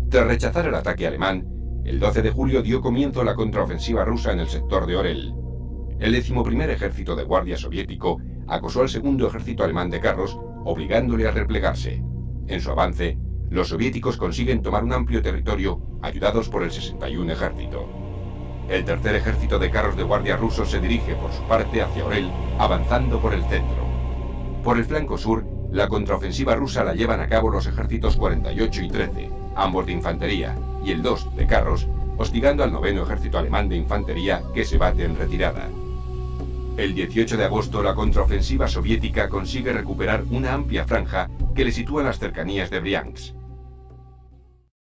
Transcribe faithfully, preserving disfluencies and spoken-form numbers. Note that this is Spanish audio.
Tras rechazar el ataque alemán, el doce de julio dio comienzo la contraofensiva rusa en el sector de Orel. El decimoprimer ejército de guardia soviético acosó al segundo ejército alemán de carros, obligándole a replegarse. En su avance, los soviéticos consiguen tomar un amplio territorio, ayudados por el sesenta y uno ejército. El tercer ejército de carros de guardia ruso se dirige por su parte hacia Orel, avanzando por el centro. Por el flanco sur, la contraofensiva rusa la llevan a cabo los ejércitos cuarenta y ocho y trece, ambos de infantería, y el dos de carros, hostigando al noveno ejército alemán de infantería que se bate en retirada. El dieciocho de agosto la contraofensiva soviética consigue recuperar una amplia franja que le sitúa en las cercanías de Briansk.